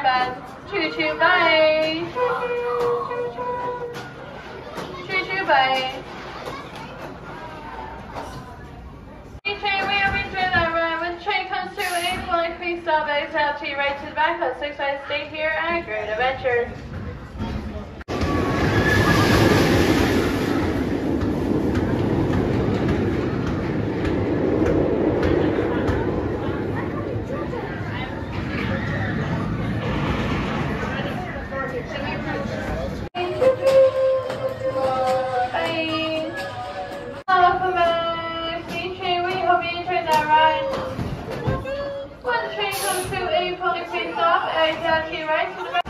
bad. Choo choo, bye. Choo choo, bye. Train, we are entering that run. When the train comes through, it will increase stop exhale to right to the back. Let's 6 ways stay here and great adventure. Welcome back. Speed train, we hope you enjoyed that ride. When the train comes to a public train stop, exhale to right to the back.